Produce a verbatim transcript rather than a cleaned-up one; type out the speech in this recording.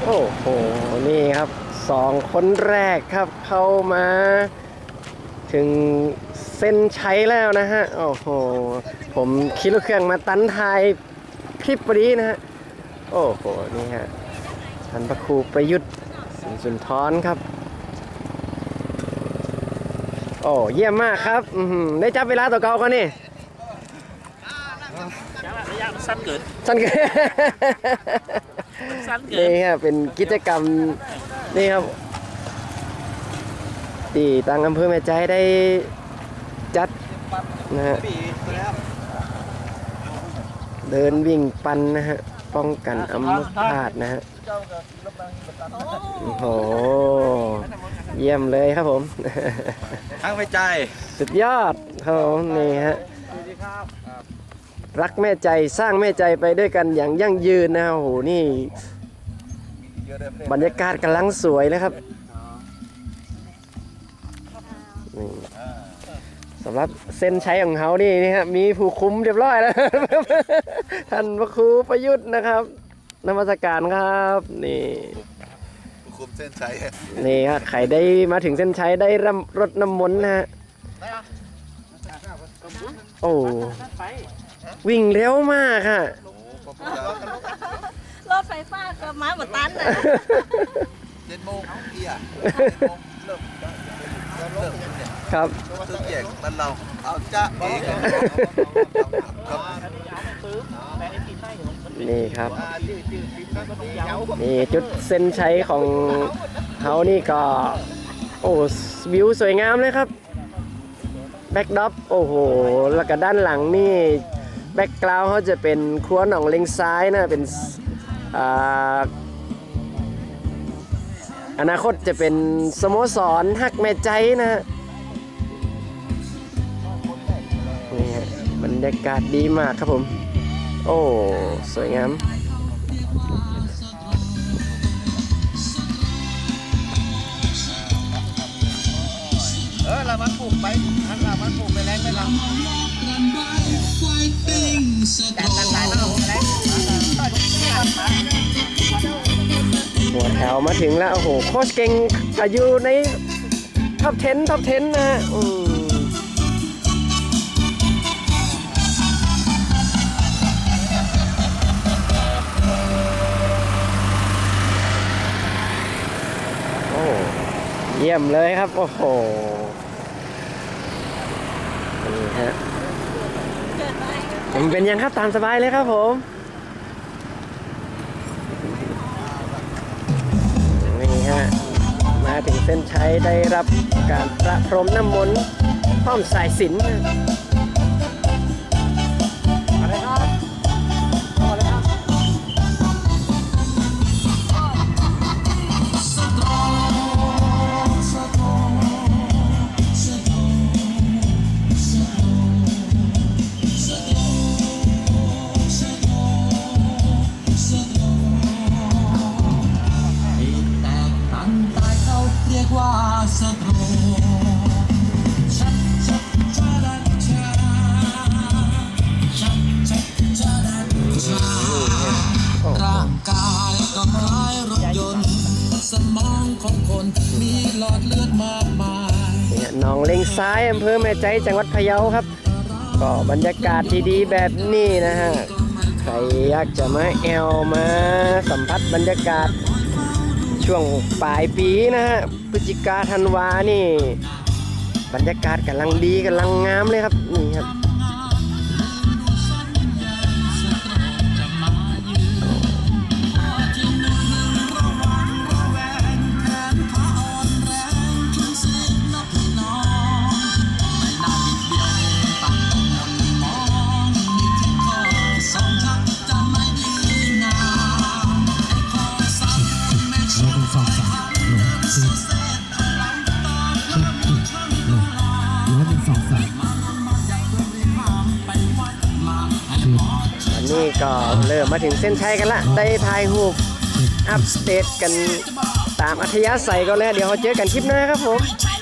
โอ้โหนี่ครับสองคนแรกครับเข้ามาถึงเส้นชัยแล้วนะฮะโอ้โหผมขี่รถเครื่องมาตันทายคลิปพอดีนะฮะโอ้โหนี่ฮะท่านพระครูประยุทธ์สิงห์สุนทรครับโอ้เยี่ยมมากครับได้จับเวลาต่อเก่ากันนี่ระยะมันสั้นเกินสั้นเกินนี่ครับเป็นกิจกรรมนี่ครับที่ทางอำเภอแม่ใจได้จัดนะฮะเดินวิ่งปันนะฮะป้องกันอัมพาตนะฮะโอ้โหเยี่ยมเลยครับผมทั้งแม่ใจสุดยอดครับผมนี่ฮะรักแม่ใจสร้างแม่ใจไปด้วยกันอย่างยั่งยืนนะโอ้โหนี่บรรยากาศกำลังสวยเลยครับนี่สำหรับเส้นชัยของเขานี่นี่ครับมีผู้คุมเรียบร้อยแล้วท่านพระครูประยุทธ์นะครับนมัสการครับนี่ผู้คุมเส้นชัยนี่ครับใครได้มาถึงเส้นชัยได้รดน้ำมนต์นะฮะโอ้วิ่งเร็วมากค่ะรถไฟฟ้าก็มาหมดตันนะเจ็ดโมงเกียร์เริ่มเริ่มเนี่ยครับตึกแยกบ้านเราเอาจ้าเองนี่ครับนี่จุดเส้นชัยของเขานี่ก็โอ้วิวสวยงามเลยครับแบ็กดรอปโอ้โหแล้วก็ด้านหลังนี่แบ็กกราวด์เขาจะเป็นครัวหนองเล็งซ้ายนะเป็นอนาคตจะเป็นสโมสรฮักแม่ใจนะนี่ฮะบรรยากาศดีมากครับผมโอ้สวยงามเออเรามันปลูกไปอันเรามันปลูกไปแรงไปเราหัวแถวมาถึงแล้วโอ้โหโค้ชเก่งอายุในท็อปสิบท็อปสิบนะฮะอืมโอ้เยี่ยมเลยครับโอ้โหนี่ฮะมันเป็นยังครับตามสบายเลยครับผมนี่ฮะมาถึงเส้นชัยได้รับการประพรมน้ำมนต์พร้อมสายสิญจน์อะไรครับต่อเลยครับร่างกายก็คล้ายรถยนต์สมองของคนมีหลอดเลือดมากมายหนองเล็งซ้ายอำเภอแม่ใจจังหวัดพะเยาครับก็บรรยากาศดีๆแบบนี้นะฮะใครอยากจะมาแอลมาสัมผัสบรรยากาศช่วงปลายปีนะฮะพฤศจิกาธันวานี่บรรยากาศกำลังดีกำลังงามเลยครับนี่ครับนี่ก็เริ่มมาถึงเส้นชัยกันละได้ถ่ายรูปอัปเดตกันตามอัธยาศัยก็แล้วเดี๋ยวเราเจอกันคลิปหน้าครับผม